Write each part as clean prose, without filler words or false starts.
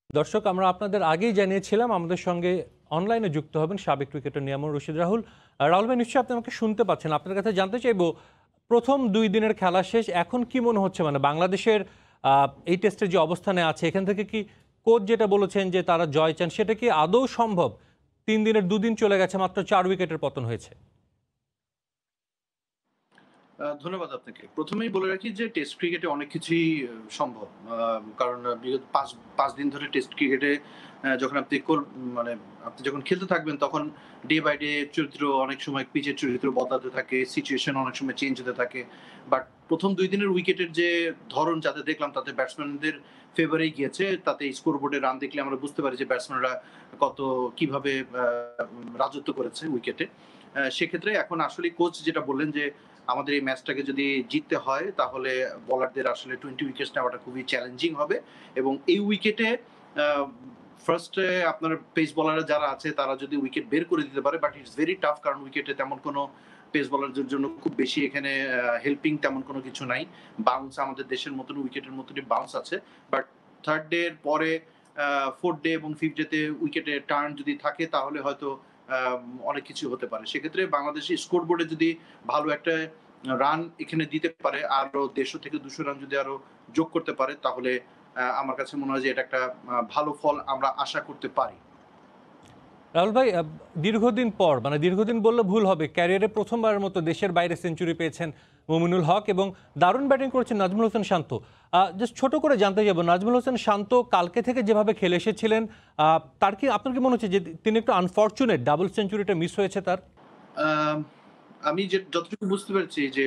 দর্শক, আমরা আপনাদের আগেই জানিয়েছিলাম আমাদের সঙ্গে অনলাইনে যুক্ত হবেন সাবেক ক্রিকেটার নিয়ামুর রশিদ রাহুল। রাহুল ভাই, নিশ্চয়ই আপনি আমাকে শুনতে পাচ্ছেন। আপনার কাছে জানতে চাইবো, প্রথম 2 দিনের খেলা শেষ, এখন কি মনে হচ্ছে? মানে বাংলাদেশের এই টেস্টের যে অবস্থানে আছে, এখান থেকে কি কোচ যেটা বলেছেন যে তারা জয় চান, সেটা কি আদৌ সম্ভব? 3 দিনের 2 দিন চলে গেছে, মাত্র 4 উইকেটের পতন হয়েছে। ধন্যবাদ আপনাকে। ১ম এই বলে রাখি যে টেস্ট ক্রিকেটে অনেক কিছুই সম্ভব। কারণ বিগত ৫ দিন ধরে টেস্ট ক্রিকেটে যখন মানে আপনি যখন খেলতে থাকবেন তখন ডে বাই ডে চরিত্র অনেক সময় পিচের চরিত্র বদলাতে থাকে, সিচুয়েশন অনেক সময় চেঞ্জ হতে থাকে। বাট ১ম ২ দিনের উইকেটের যে ধরন যাতে দেখলাম তাতে ব্যাটসম্যানদের ফেভারেই গিয়েছে। তাতে স্কোরবোর্ডে রান দেখলে আমরা বুঝতে পারি যে ব্যাটসম্যানরা কিভাবে রাজত্ব করেছে উইকেটে। সেক্ষেত্রে এখন আসলে কোচ যেটা বললেন যে আমাদের এই ম্যাচটাকে যদি জিততে হয় তাহলে বোলারদের আসলে 20 উইকেটস নেওয়াটা খুবই চ্যালেঞ্জিং হবে এবং এই উইকেটে ফার্স্টে আপনার পেস বোলাররা যারা আছে তারা যদি উইকেট বের করে দিতে পারে, বাট ইটস ভেরি টাফ কারণ উইকেটে তেমন কোনো পেস বোলারদের জন্য খুব বেশি এখানে হেল্পিং তেমন কোনো কিছু নাই। বাউন্স আমাদের দেশের মতন উইকেটের মতনই বাউন্স আছে, বাট থার্ড ডে এর পরে ফোর্থ ডে এবং ফিফথ ডেতে উইকেটে টার্ন যদি থাকে তাহলে হয়তো অনেক কিছু হতে পারে। সেক্ষেত্রে বাংলাদেশি স্কোর বোর্ডে যদি ভালো একটা রান এখানে দিতে পারে, আরো ১৫০ থেকে ২০০ রান যদি আরো যোগ করতে পারে তাহলে আমার কাছে মনে হয় যে এটা একটা ভালো ফল আমরা আশা করতে পারি। রাহুল ভাই, দীর্ঘদিন পর, মানে দীর্ঘদিন বললে ভুল হবে, ক্যারিয়ারে প্রথমবারের মতো দেশের বাইরে সেঞ্চুরি পেয়েছেন মুমিনুল হক এবং দারুণ ব্যাটিং করেছেন নাজমুল হোসেন শান্ত। জাস্ট ছোট করে জানতে যাব, নাজমুল হোসেন শান্ত কালকে থেকে যেভাবে খেলে এসেছিলেন, তার কি, আপনার কি মনে হচ্ছে যে তিনি একটু আনফর্চুনেট, ডাবল সেঞ্চুরিটা মিস হয়েছে তার? আহ, আমি যে যতটুকু বুঝতে পেরেছি যে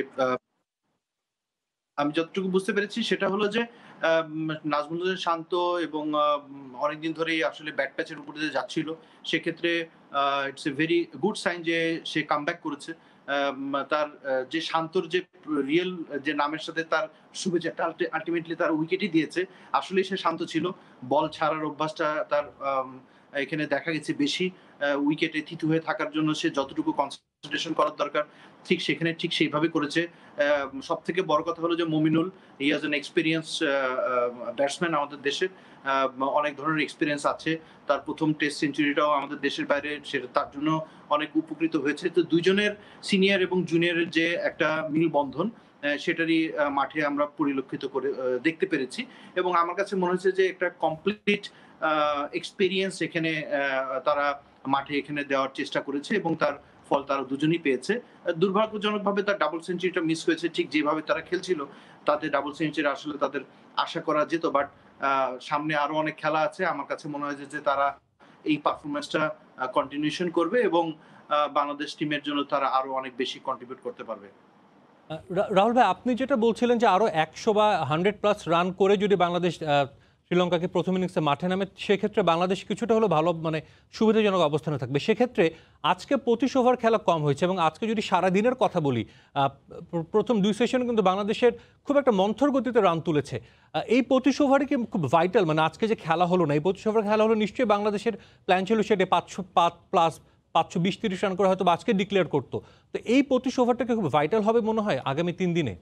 আমি যতটুকু বুঝতে পেরেছি সেটা হলো যে নাজমুল হোসেন শান্ত এবং অনেকদিন ধরেই আসলে ব্যাট প্যাচের উপর দিয়ে যাচ্ছিল। সেক্ষেত্রে it's a very good sign যে সে কামব্যাক করেছে। তার যে শান্তর যে রিয়েল যে নামের সাথে তার শুভেচ্ছাটা আল্টিমেটলি তার উইকেটই দিয়েছে। আসলেই সে শান্ত ছিল। বল ছাড়ার অভ্যাসটা তার এখানে দেখা গেছে বেশি। উইকেটে থিতু হয়ে থাকার জন্য সে যতটুকু কনসেনট্রেশন করার দরকার ঠিক সেখানে ঠিক সেইভাবে করেছে। সবথেকে বড় কথা হলো যে Mominul, he has an experience batsman আমাদের দেশের। অনেক ধরনের এক্সপেরিয়েন্স আছে। তার ১ম টেস্ট সেঞ্চুরিটাও আমাদের দেশের বাইরে, সেটা তার জন্য অনেক উপকৃত হয়েছে। তো ২ জনের সিনিয়র এবং জুনিয়রের যে একটা মেলবন্ধন সেটারই মাঠে আমরা পরিলক্ষিত করে দেখতে পেরেছি এবং আমার কাছে মনে হয়েছে যে একটা কমপ্লিট এক্সপেরিয়েন্স এখানে তারা মাঠে এখানে দেওয়ার চেষ্টা করেছে এবং তার ফল তারা দুজনেই পেয়েছে। দুর্ভাগ্যজনকভাবে তার ডাবল সেঞ্চুরিটা মিস হয়েছে। ঠিক যেভাবে তারা খেলছিল তাতে ডাবল সেঞ্চুরি আসলে তাদের আশা করা যেত। বাট সামনে আরো অনেক খেলা আছে। আমার কাছে মনে হয় যে তারা এই পারফরম্যান্সটা কন্টিনিউশন করবে এবং বাংলাদেশ টিমের জন্য তারা আরো অনেক বেশি কন্ট্রিবিউট করতে পারবে। রাহুল ভাই, আপনি যেটা বলছিলেন যে আরো ১০০ বা 100+ রান করে যদি বাংলাদেশ শ্রীলঙ্কাকে প্রথম ইনিংসে মাঠে নামে, সেক্ষেত্রে বাংলাদেশ কিছুটা হলো ভালো, মানে সুবিধাজনক অবস্থানে থাকবে। সেক্ষেত্রে আজকে ২৫ ওভার খেলা কম হয়েছে এবং আজকে যদি সারাদিনের কথা বলি, প্রথম 2 সেশনে কিন্তু বাংলাদেশের খুব একটা মন্থর গতিতে রান তুলেছে। এই ২৫ ওভারে কি খুব ভাইটাল, মানে আজকে যে খেলা হলো না, এই ২৫ ওভার খেলা হলো, নিশ্চয়ই বাংলাদেশের প্ল্যান ছিল সেটা ৫০০+ ৫২০-৩০ রান করে হয়তো আজকে ডিক্লেয়ার করতো। তো এই ২৫ ওভারটাকে খুব ভাইটাল হবে মনে হয় আগামী ৩ দিনে।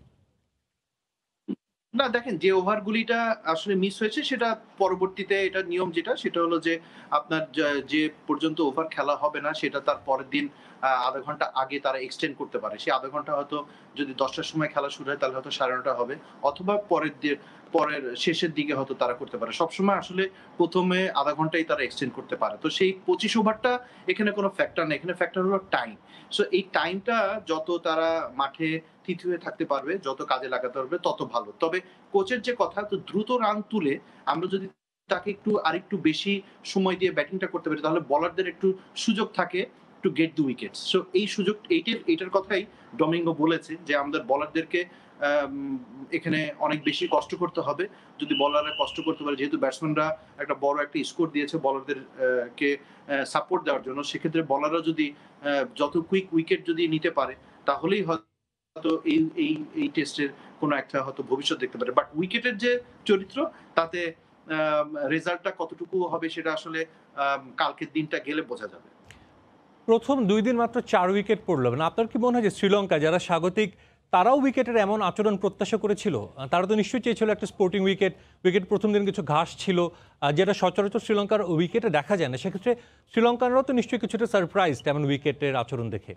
না দেখেন, যে ওভারগুলিটা আসলে মিস হয়েছে সেটা পরবর্তীতে এটা নিয়ম যেটা সেটা হলো যে আপনার যে পর্যন্ত ওভার খেলা হবে না সেটা তার পরের দিন ০.৫ ঘন্টা আগে তারা এক্সটেন্ড করতে পারে। সেই ০.৫ ঘন্টা হয়তো যদি ১০টার সময় খেলা শুরু হয় তাহলে হয়তো ৯:৩০ হবে অথবা পরের শেষের দিকে হয়তো তারা করতে পারে। সবসময় আসলে ১ম এ ০.৫ ঘন্টাই তারা এক্সটেন্ড করতে পারে। তো সেই ২৫ ওভারটা এখানে কোনো ফ্যাক্টর না। এখানে ফ্যাক্টর হলো টাইম। সো এই টাইমটা যত তারা মাঠে থিতু হয়ে থাকতে পারবে, যত কাজে লাগাতে পারবে তত ভালো। তবে কোচের যে কথা, তো দ্রুত রান তুলে আমরা যদি তাকে আরেকটু বেশি সময় দিয়ে ব্যাটিংটা করতে পারি তাহলে বোলারদের একটু সুযোগ থাকে to get the wickets. So এই সুযোগ এইটার কথাই ডমিঙ্গো বলেছে যে আমাদের বোলারদেরকে এখানে অনেক বেশি কষ্ট করতে হবে। যদি বোলাররা কষ্ট করতে পারে, যেহেতু ব্যাটসম্যানরা একটা বড় একটা স্কোর দিয়েছে বোলারদের কে সাপোর্ট দেওয়ার জন্য, সেক্ষেত্রে বোলাররা যদি যত কুইক উইকেট যদি নিতে পারে তাহলেই হয়তো এই টেস্টের কোনো একটা হয়তো ভবিষ্যৎ দেখতে পারে। বাট উইকেটের যে চরিত্র তাতে রেজাল্টটা কতটুকু হবে সেটা আসলে কালকের দিনটা গেলে বোঝা যাবে। প্রথম 2 দিন মাত্র 4 উইকেট পড়ল, মানে আপনার কি মনে হয় যে শ্রীলঙ্কা, যারা স্বাগতিক, তারাও উইকেটের এমন আচরণ প্রত্যাশা করেছিল? তারা তো নিশ্চয়ই চেয়েছিল একটা স্পোর্টিং উইকেট। উইকেট প্রথম দিন কিছু ঘাস ছিল, যেটা সচরাচর শ্রীলঙ্কার উইকেটে দেখা যায় না। সেক্ষেত্রে শ্রীলঙ্কানরাও তো নিশ্চয়ই কিছুটা সারপ্রাইজ এমন উইকেটের আচরণ দেখে।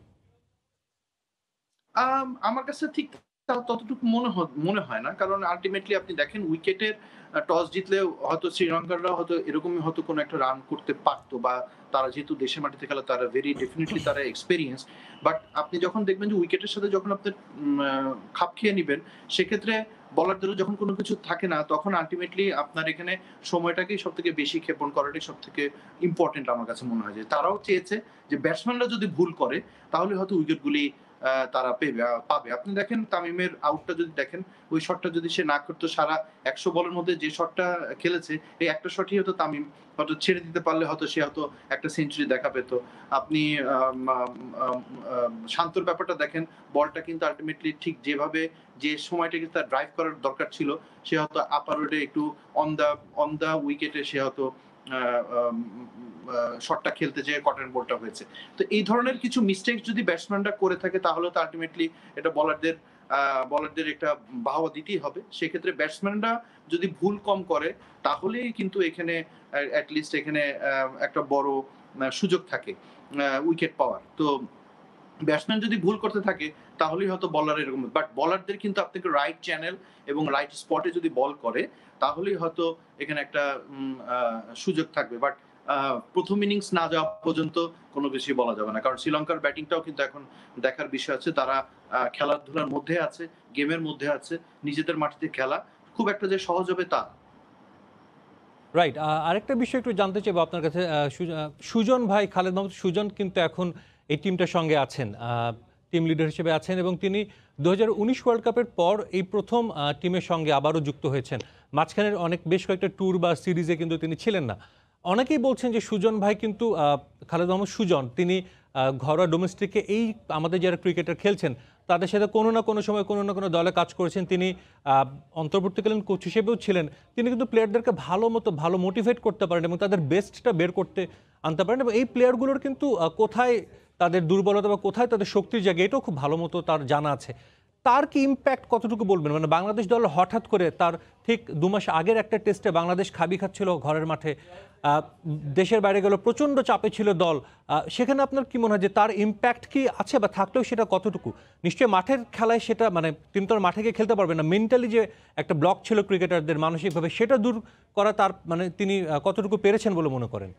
আমার কাছে ঠিক ততটুকু মনে হয় না। কারণ আল্টিমেটলি আপনি দেখেন উইকেটের টস জিতলেও হয়তো শ্রীলঙ্কানরা হয়তো এরকমই হয়তো কোনো একটা রান করতে পারতো, বা তারা যেহেতু দেশের মাটিতে খেলে তারা ডেফিনিটলি তারা এক্সপেরিয়েন্স। বাট আপনি যখন দেখবেন যে উইকেটের সাথে যখন আপনি খাপ খেয়ে নিবেন, সেক্ষেত্রে বলারদেরও যখন কোনো কিছু থাকে না, তখন আল্টিমেটলি আপনার এখানে সময়টাকেই সবথেকে বেশি ক্ষেপণ করাটাই সবথেকে ইম্পর্টেন্ট আমার কাছে মনে হয়। যে তারাও চেয়েছে যে ব্যাটসম্যানরা যদি ভুল করে তাহলে হয়তো উইকেটগুলি তারা পাবে। আপনি দেখেন তামিমের আউটটা যদি দেখেন, ওই শটটা যদি সে না করতো, সারা ১০০ বলের মধ্যে যে শটটা খেলেছে, এই একটা শটই হয়তো তামিম হয়তো ছেড়ে দিতে পারলে হয়তো সে হয়তো একটা সেঞ্চুরি দেখা পেত। আপনি আম আম আম আম শান্তর ব্যাপারটা দেখেন, বলটা কিন্তু আল্টিমেটলি ঠিক যেভাবে যে সময়টাকে তার ড্রাইভ করার দরকার ছিল, সে হয়তো আপার ওয়েটে একটু অন দা উইকেটে সে হয়তো আ আম আ শটটা খেলতে যেয়ে কটন বলটা হয়েছে। তো এই ধরনের কিছু মিস্টেক যদি ব্যাটসম্যানরা করে থাকে তাহলে তো আলটিমেটলি এটা বলারদের একটা বাহবা দিতেই হবে। সেক্ষেত্রে ব্যাটসম্যানরা যদি ভুল কম করে তাহলেই কিন্তু এখানে এট লিস্ট এখানে একটা বড় সুযোগ থাকে উইকেট পাওয়ার। তো ব্যাটসম্যান যদি ভুল করতে থাকে তাহলেই হয়তো বলার এরকম, বাট বলারদের কিন্তু আপনাকে রাইট চ্যানেল এবং রাইট স্পটে যদি বল করে তাহলেই হয়তো এখানে একটা সুযোগ থাকবে। বাট প্রথম ইনিংস না যাওয়া পর্যন্ত কোনো কিছুই বলা যাবে না, কারণ শ্রীলঙ্কার ব্যাটিংটাও কিন্তু এখন দেখার বিষয় আছে। তারা খেলাধুলার মধ্যে আছে, গেমের মধ্যে আছে, নিজেদের মাটিতে খেলা খুব একটা যে সহজ হবে তা। রাইট। আরেকটা বিষয় একটু জানতে চাইবো আপনার কাছে। সুজন ভাই, খালেদ মাহমুদ সুজন কিন্তু এখন এই টিমটার সঙ্গে আছেন, টিম লিডার হিসেবে আছেন, এবং তিনি ২০১৯ ওয়ার্ল্ড কাপের পর এই প্রথম টিমের সঙ্গে আবারও যুক্ত হয়েছেন। মাঝখানের বেশ কয়েকটা ট্যুর বা সিরিজে কিন্তু তিনি ছিলেন না। অনেকেই বলছেন যে সুজন ভাই কিন্তু, খালেদ মাহমুদ সুজন, তিনি ঘরোয়া ডোমেস্টিকে এই আমাদের যারা ক্রিকেটার খেলছেন তাদের সাথে কোনো না কোনো সময় কোনো না কোনো দলে কাজ করেছেন। তিনি অন্তর্বর্তীকালীন কোচ হিসেবেও ছিলেন। তিনি কিন্তু প্লেয়ারদেরকে ভালো মোটিভেট করতে পারেন এবং তাদের বেস্টটা বের করতে আনতে পারেন, এবং এই প্লেয়ারগুলোর কিন্তু কোথায় তাদের দুর্বলতা বা কোথায় তাদের শক্তির জায়গা এটাও খুব ভালো মতো তার জানা আছে। তার কি ইম্প্যাক্ট কতটুকু বলবেন? মানে বাংলাদেশ দল হঠাৎ করে তার ঠিক ২ মাস আগের একটা টেস্টে বাংলাদেশ খাবি খাচ্ছিল ঘরের মাঠে, দেশের বাইরে গেল, প্রচণ্ড চাপে ছিল দল। সেখানে আপনার কি মনে হয় যে তার ইম্প্যাক্ট কি আছে, বা থাকলেও সেটা কতটুকু? নিশ্চয়ই মাঠের খেলায় সেটা, মানে তিনি তো আর মাঠে গিয়ে খেলতে পারবেন না, মেন্টালি যে একটা ব্লক ছিল ক্রিকেটারদের মানসিকভাবে, সেটা দূর করা তার, মানে তিনি কতটুকু পেরেছেন বলে মনে করেন?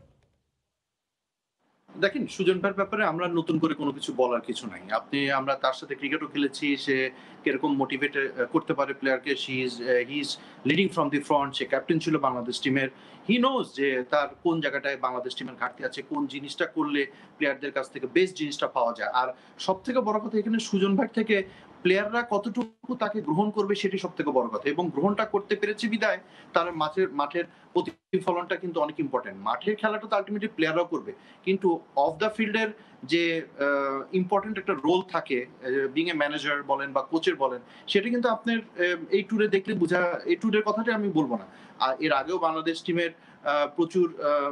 দেখেন, সুজন ভাইয়ের ব্যাপারে আমরা নতুন করে কোনো কিছু বলার কিছু নাই। আমরা তার সাথে ক্রিকেটও খেলেছি। সে কিরকম মোটিভেট করতে পারে প্লেয়ারকে। He is leading from the front. সে ক্যাপ্টেন ছিল বাংলাদেশ টিমের। হি নোজ যে তার কোন জায়গাটায় বাংলাদেশ টিমের ঘাটতি আছে, কোন জিনিসটা করলে প্লেয়ারদের কাছ থেকে বেস্ট জিনিসটা পাওয়া যায়। আর সবথেকে বড় কথা, এখানে সুজন ভাই থেকে প্লেয়াররা কতটুকু তাকে গ্রহণ করবে সেটি সবথেকে বড় কথা। এবং গ্রহণটা করতে পেরেছে বিধায় তার মাঠের প্রতিফলনটা কিন্তু অনেক ইম্পোর্টেন্ট। মাঠের খেলাটা তো আল্টিমেটলি প্লেয়াররাও করবে। কিন্তু অফ দ্য ফিল্ডের যে ইম্পর্টেন্ট একটা রোল থাকে, বিং এ ম্যানেজার বলেন বা কোচের বলেন, সেটা কিন্তু আপনার এই ট্যুরে দেখলে এই ট্যুরের কথাটা আমি বলবো না। আর এর আগেও বাংলাদেশ টিমের প্রচুর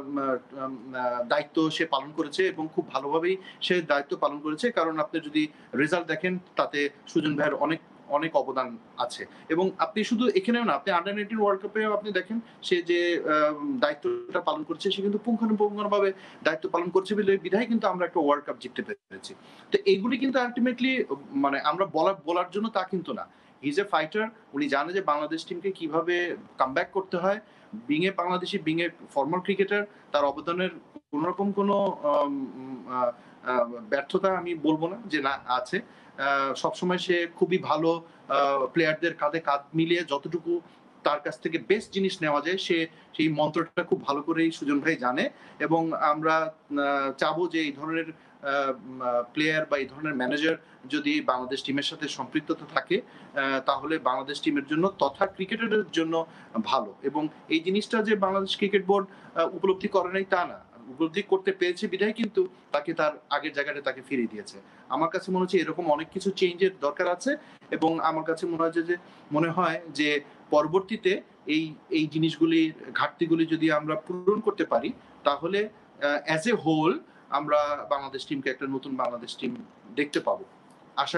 দায়িত্ব সে পালন করেছে এবং খুব ভালোভাবেই সে দায়িত্ব পালন করেছে। কারণ আপনি যদি রেজাল্ট দেখেন তাতে সুজন ভাইয়ের অনেক অবদান আছে। এবং আপনি শুধু এখানেও না, আপনি আন্ডার 19 ওয়ার্ল্ড কাপেও আপনি দেখেন সে যে দায়িত্বটা পালন করছে, সে কিন্তু পুঙ্খানুপুঙ্খভাবে দায়িত্ব পালন করছে বলে বিধায় কিন্তু আমরা একটা ওয়ার্ল্ড কাপ জিততে পেরেছি। তো এইগুলি কিন্তু আল্টিমেটলি মানে আমরা বলার জন্য তা কিন্তু না। He is a fighter. উনি জানে যে বাংলাদেশ টিমকে কিভাবে কামব্যাক করতে হয়। বিং এ ফরমাল ক্রিকেটার, তার অবদানের কোনরকম কোনো আম আ আ ব্যর্থতা আমি বলব না যে না আছে। সবসময় সে খুবই ভালো প্লেয়ারদের কাঁধে কাঁধ মিলিয়ে যতটুকু তার কাছ থেকে বেস্ট জিনিস নেওয়া যায়, সেই মন্ত্রটা খুব ভালো করেই সুজন ভাই জানে। এবং আমরা চাবো যে এই ধরনের প্লেয়ার বা এই ধরনের ম্যানেজার যদি বাংলাদেশ টিমের সাথে সম্পৃক্ততা থাকে, তাহলে বাংলাদেশ টিমের জন্য তথা ক্রিকেটারের জন্য ভালো। এবং এই জিনিসটা যে বাংলাদেশ ক্রিকেট বোর্ড উপলব্ধি করে নাই তা না। উপলব্ধি করতে পেরেছে বিধায় কিন্তু তাকে তার আগের জায়গাটা তাকে ফিরিয়ে দিয়েছে। আমার কাছে মনে হচ্ছে এরকম অনেক কিছু চেঞ্জের দরকার আছে। এবং আমার কাছে মনে হয় যে পরবর্তীতে এই জিনিসগুলির ঘাটতিগুলি যদি আমরা পূরণ করতে পারি, তাহলে অ্যাজ এ হোল আমরা বাংলাদেশ টিমকে একটা নতুন বাংলাদেশ টিম দেখতে পাবো। আশা করি।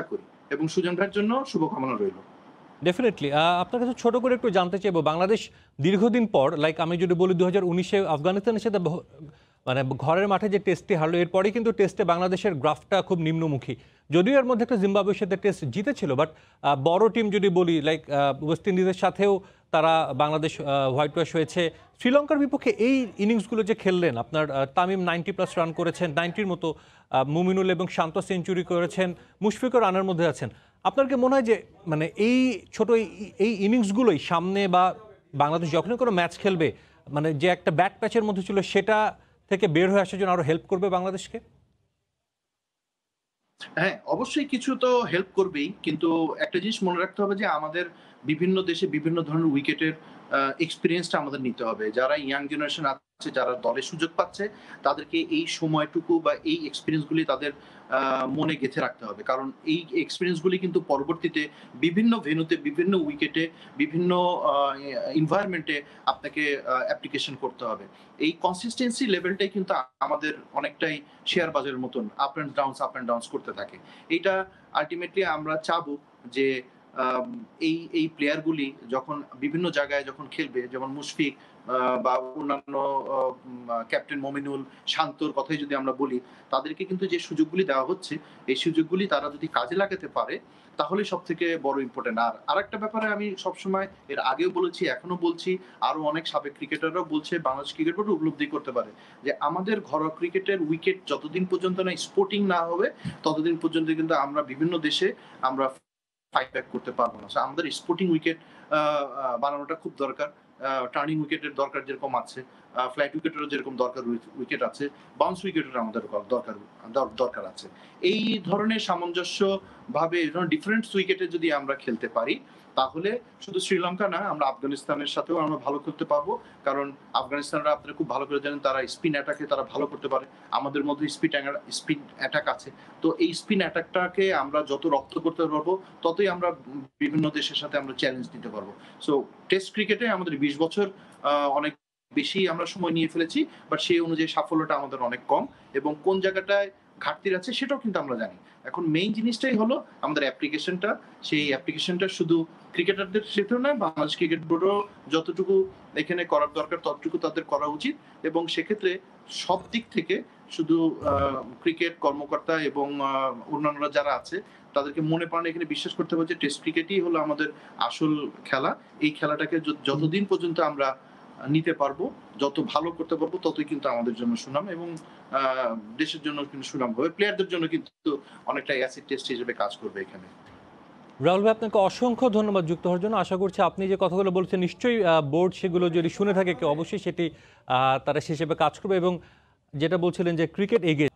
এবং সুজন ভাইয়ের জন্য শুভকামনা রইল। ডেফিনেটলি। আপনার কাছে ছোট করে একটু জানতে চাইবো, বাংলাদেশ দীর্ঘদিন পর, লাইক আমি যদি বলি 2019-এ আফগানিস্তানের সাথে মানে ঘরের মাঠে যে টেস্টটি হারলো, এরপরেই কিন্তু টেস্টে বাংলাদেশের গ্রাফটা খুব নিম্নমুখী। যদিও এর মধ্যে একটা জিম্বাবুয়ের সাথে টেস্ট জিতেছিল, বাট বড় টিম যদি বলি লাইক ওয়েস্ট ইন্ডিজের সাথেও তারা বাংলাদেশ হোয়াইট ওয়াশ হয়েছে। শ্রীলঙ্কার বিপক্ষে এই ইনিংসগুলো যে খেললেন, আপনার তামিম 90+ রান করেছেন, 90-র মতো, মুমিনুল এবং শান্ত সেঞ্চুরি করেছেন, মুশফিকও রানের মধ্যে আছেন। আপনার কি মনে হয় যে মানে এই ছোট এই ইনিংসগুলোই সামনে বা বাংলাদেশ যখনই কোনো ম্যাচ খেলবে, মানে যে একটা ব্যাট প্যাচের মধ্যে ছিল সেটা থেকে বের হয়ে আসার জন্য আরো হেল্প করবে বাংলাদেশকে? হ্যাঁ, অবশ্যই কিছু তো হেল্প করবেই। কিন্তু একটা জিনিস মনে রাখতে হবে যে আমাদের বিভিন্ন দেশে বিভিন্ন ধরনের উইকেটের এক্সপেরিয়েন্সটা আমাদের নিতে হবে। যারা ইয়াং জেনারেশন আছে, যারা দলে সুযোগ পাচ্ছে, তাদেরকে এই সময়টুকু বা এই এক্সপেরিয়েন্স গুলি তাদের মনে গেঁথে রাখতে হবে। কারণ এই এক্সপেরিয়েন্স গুলি কিন্তু পরবর্তীতে বিভিন্ন ভেন্যুতে, বিভিন্ন উইকেটে, বিভিন্ন আ এনভায়রনমেন্ট এ আপনাকে অ্যাপ্লিকেশন করতে হবে। এই কনসিস্টেন্সি লেভেলটাই কিন্তু আমাদের অনেকটাই শেয়ার বাজারের মতন আপ অ্যান্ড ডাউনস করতে থাকে। এইটা আল্টিমেটলি আমরা চাবো যে আম এই প্লেয়ারগুলি যখন বিভিন্ন জায়গায় যখন খেলবে, যেমন মুশফিক বা অন্যান্য ক্যাপ্টেন মমিনুল, শান্তর কথাই যদি আমরা বলি, তাদেরকে কিন্তু যে সুযোগগুলি দেওয়া হচ্ছে, এই সুযোগগুলি তারা যদি কাজে লাগাতে পারে, তাহলেই সবথেকে বড় ইম্পোর্টেন্ট। আর আরেকটা ব্যাপারে আমি সবসময় এর আগেও বলেছি, এখনো বলছি, আরো অনেক সাবেক ক্রিকেটাররাও বলছে, বাংলাদেশ ক্রিকেট বোর্ড উপলব্ধি করতে পারে যে আমাদের ঘরোয়া ক্রিকেটের উইকেট যতদিন পর্যন্ত না স্পোর্টিং না হবে, ততদিন পর্যন্ত কিন্তু আমরা বিভিন্ন দেশে আমরা ফাইট ব্যাক করতে পারবো না। আমাদের স্পোর্টিং উইকেট বানানোটা খুব দরকার। টার্নিং উইকেটের দরকার যেরকম আছে, ফ্ল্যাট উইকেটেরও যেরকম দরকার উইকেট আছে, বাউন্স উইকেটের আমাদের দরকার আছে। এই ধরনের সামঞ্জস্য ভাবে ডিফারেন্ট উইকেটে যদি আমরা খেলতে পারি, তাহলে শুধু শ্রীলঙ্কা না, আমরা আফগানিস্তানের সাথেও আমরা ভালো করতে পারবো। কারণ আফগানিস্তানরা আপনারা খুব ভালো করে জানেন, তারা স্পিন অ্যাটাকে তারা ভালো করতে পারে। আমাদের মধ্যে স্পিন অ্যাটাক আছে। তো এই স্পিন অ্যাটাকটাকে আমরা যত রপ্ত করতে পারবো, ততই আমরা বিভিন্ন দেশের সাথে আমরা চ্যালেঞ্জ দিতে পারবো। সো টেস্ট ক্রিকেটে আমাদের 20 বছর অনেক বেশি আমরা সময় নিয়ে ফেলেছি। বাট সেই অনুযায়ী সাফল্যটা আমাদের অনেক কম, এবং কোন জায়গাটায় ঘাটতি আছে সেটাও কিন্তু আমরা জানি। এখন মেইন জিনিসটাই হলো আমাদের অ্যাপ্লিকেশনটা। সেই অ্যাপ্লিকেশনটা শুধু ক্রিকেটারদের ক্ষেত্রেও নয়, বাংলাদেশ ক্রিকেট বোর্ডও যতটুকু এখানে করার দরকার ততটুকু তাদের করা উচিত। এবং সেক্ষেত্রে সব দিক থেকে শুধু ক্রিকেট কর্মকর্তা এবং অন্যান্যরা যারা আছে, তাদেরকে মনে প্রাণে এখানে বিশ্বাস করতে হবে যে টেস্ট ক্রিকেটই হলো আমাদের আসল খেলা। এই খেলাটাকে যতদিন পর্যন্ত আমরা নিতে পারবো, যত ভালো করতে পারবো, ততই কিন্তু আমাদের জন্য সুনাম, এবং দেশের জন্য কিন্তু সুনাম হবে। প্লেয়ারদের জন্য কিন্তু অনেকটা অ্যাসিড টেস্ট হিসেবে কাজ করবে এখানে। রাহুল ভাই, আপনাকে অসংখ্য ধন্যবাদ যুক্ত হওয়ার জন্য। আশা করছি আপনি যে কথাগুলো বলছেন, নিশ্চয়ই বোর্ড সেগুলো যদি শুনে থাকে কেউ, অবশ্যই সেটি তারা সে হিসেবে কাজ করবে। এবং যেটা বলছিলেন যে ক্রিকেট এগিয়ে